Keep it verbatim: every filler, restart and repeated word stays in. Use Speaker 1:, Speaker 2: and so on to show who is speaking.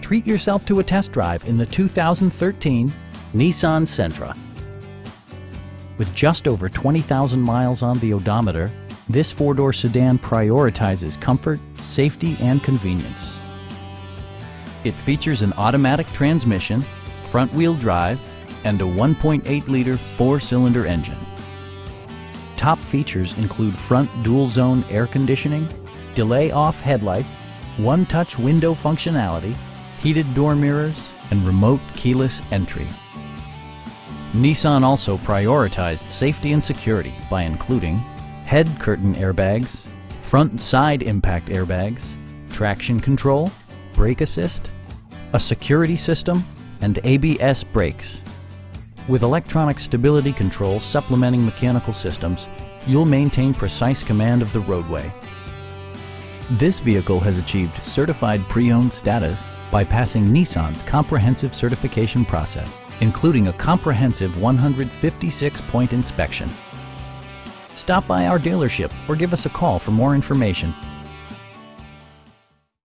Speaker 1: Treat yourself to a test drive in the two thousand thirteen Nissan Sentra. With just over twenty thousand miles on the odometer, this four-door sedan prioritizes comfort, safety, and convenience. It features an automatic transmission, front-wheel drive, and a one point eight liter four-cylinder engine. Top features include front dual-zone air conditioning, delay-off headlights, one-touch window functionality, heated door mirrors, and remote keyless entry. Nissan also prioritized safety and security by including head curtain airbags, front and side impact airbags, traction control, brake assist, a security system, and A B S brakes. With electronic stability control supplementing mechanical systems, you'll maintain precise command of the roadway. This vehicle has achieved certified pre-owned status by passing Nissan's comprehensive certification process, including a comprehensive one hundred fifty-six point inspection. Stop by our dealership or give us a call for more information.